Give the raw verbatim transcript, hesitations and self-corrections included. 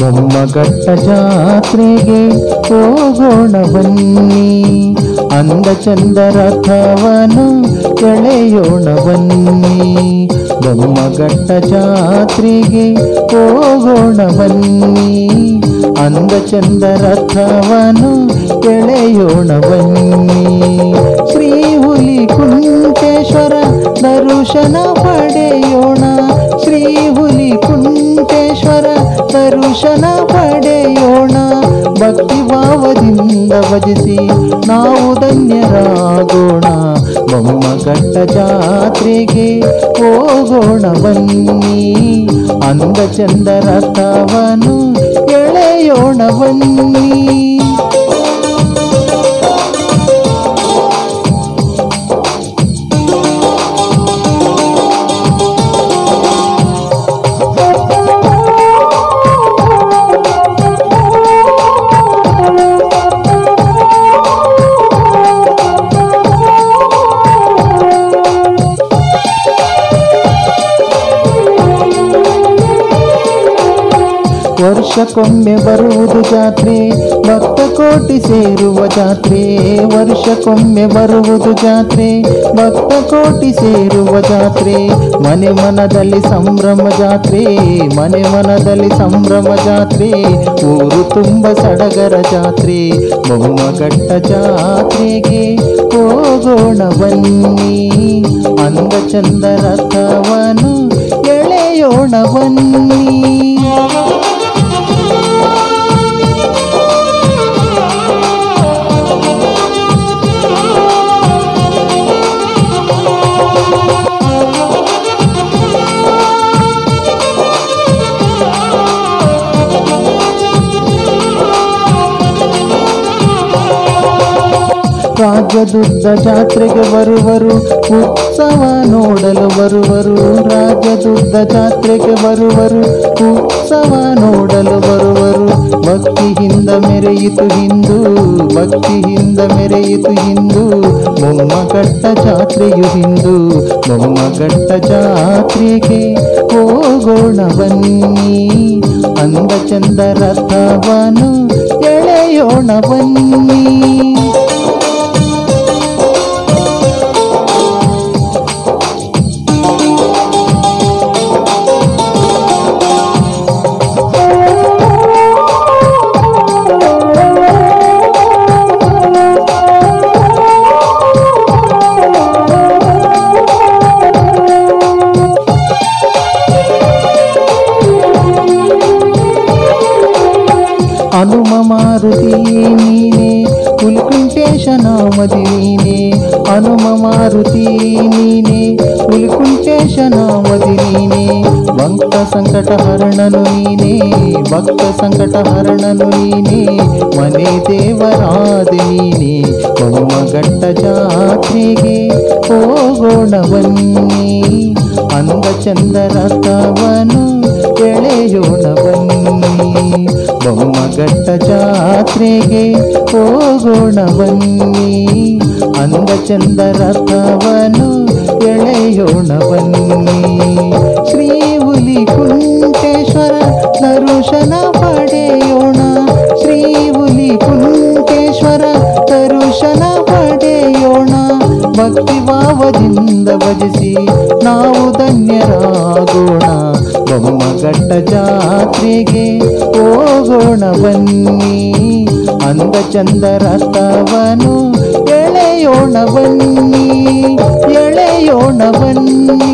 ಬೊಮ್ಮಘಟ್ಟ ಜಾತ್ರೆಗೆ ಹೋಗೋಣ ಬನ್ನಿ, ಅಂದ ಚಂದ ರಥವನ್ನು ಎಳೆಯೋಣ ಬನ್ನಿ. ಬೊಮ್ಮಘಟ್ಟ ಜಾತ್ರೆಗೆ ಹೋಗೋಣ ಬನ್ನಿ, ಅಂದ ಚಂದ ರಥವನ್ನು ಎಳೆಯೋಣ ಬನ್ನಿ. ಶ್ರೀ ಹುಲಿ ಕುಂಟೇಶ್ವರ ದರ್ಶನ ಪಡೆಯೋಣ, ಶ್ರೀ ಹುಲಿ ಕುಂಟೇಶ್ವರ ದರ್ಶನ ಪಡೆಯೋಣ. ಭಕ್ತಿ ಭಾವದಿಂದ ಭಜಿಸಿ ನಾವು ಧನ್ಯರಾಗೋಣ. ಬೊಮ್ಮಘಟ್ಟ ಜಾತ್ರೆಗೆ ಹೋಗೋಣ ಬನ್ನಿ, ಅಂದ ಚಂದ ರಥವನ್ನು ಎಳೆಯೋಣ ಬನ್ನಿ. ವರ್ಷಕ್ಕೊಮ್ಮೆ ಬರುವುದು ಜಾತ್ರೆ, ಭಕ್ತ ಕೋಟಿ ಸೇರುವ ಜಾತ್ರೆ. ವರ್ಷಕ್ಕೊಮ್ಮೆ ಬರುವುದು ಜಾತ್ರೆ, ಭಕ್ತ ಕೋಟಿ ಸೇರುವ ಜಾತ್ರೆ. ಮನೆ ಮನದಲ್ಲಿ ಸಂಭ್ರಮ ಜಾತ್ರೆ, ಮನೆ ಮನದಲ್ಲಿ ಸಂಭ್ರಮ ಜಾತ್ರೆ. ಊರು ತುಂಬ ಸಡಗರ ಜಾತ್ರೆ. ಬೊಮ್ಮಘಟ್ಟ ಜಾತ್ರೆಗೆ ಹೋಗೋಣ ಬನ್ನಿ, ಅಂದ ಚಂದ ರಥವನ್ನು ಎಳೆಯೋಣ ಬನ್ನಿ. ರಾಜ್ಯದುದ್ದ ಜಾತ್ರೆಗೆ ಬರುವರು, ಉತ್ಸವ ನೋಡಲು ಬರುವರು. ರಾಜ್ಯದುದ್ದ ಜಾತ್ರೆಗೆ ಬರುವರು, ಉತ್ಸವ ನೋಡಲು ಬರುವರು. ಭಕ್ತಿಯಿಂದ ಮೆರೆಯಿತು ಹಿಂದೂ, ಭಕ್ತಿಯಿಂದ ಮೆರೆಯಿತು ಹಿಂದೂ. ಬೊಮ್ಮಘಟ್ಟ ಜಾತ್ರೆಯು ಹಿಂದೂ. ಬೊಮ್ಮಘಟ್ಟ ಜಾತ್ರೆಗೆ ಹೋಗೋಣ ಬನ್ನಿ, ಅಂದ ಚಂದ ರಥವನ್ನು ಎಳೆಯೋಣ ಬನ್ನಿ. ಹನುಮ ಮಾರುತಿ ನೀನೆ, ಹುಲಿಕುಂಟೇಶ ನಾಮದಿ ನೀನೆ. ಹನುಮ ಮಾರುತಿ ನೀನೆ, ಹುಲಿಕುಂಟೇಶ ನಾಮದಿ ನೀನೆ. ಭಕ್ತ ಸಂಕಟ ಹರಣನು ನೀನೆ, ಭಕ್ತ ಸಂಕಟ ಹರಣನು ನೀನೆ. ಮನೆ ದೇವರಾದ ನೀನೆ. ಬೊಮ್ಮಘಟ್ಟ ಜಾತ್ರೆಗೆ ಹೋಗೋಣ ಬನ್ನಿ, ಅಂದ ಚಂದ ರಥವನ್ನು ಎಳೆಯೋಣ ಬನ್ನಿ. ಬೊಮ್ಮಘಟ್ಟ ಜಾತ್ರೆಗೆ ಹೋಗೋಣ ಬನ್ನಿ, ಅಂದ ಚಂದ ರಥವನ್ನು ಎಳೆಯೋಣ ಬನ್ನಿ. ಶ್ರೀ ಹುಲಿ ಕುಂಟೇಶ್ವರ ದರ್ಶನ ಪಡೆಯೋಣ, ಶ್ರೀ ಹುಲಿ ಕುಂಟೇಶ್ವರ ದರ್ಶನ ಪಡೆಯೋಣ. ಭಕ್ತಿ ಭಾವದಿಂದ ಭಜಿಸಿ ನಾವು ಧನ್ಯರಾಗೋಣ. ಬೊಮ್ಮಘಟ್ಟ ಜಾತ್ರೆಗೆ ಹೋಗೋಣ ಬನ್ನಿ, ಅಂದ ಚಂದ ರಥವನ್ನು ಎಳೆಯೋಣ ಬನ್ನಿ, ಎಳೆಯೋಣ ಬನ್ನಿ.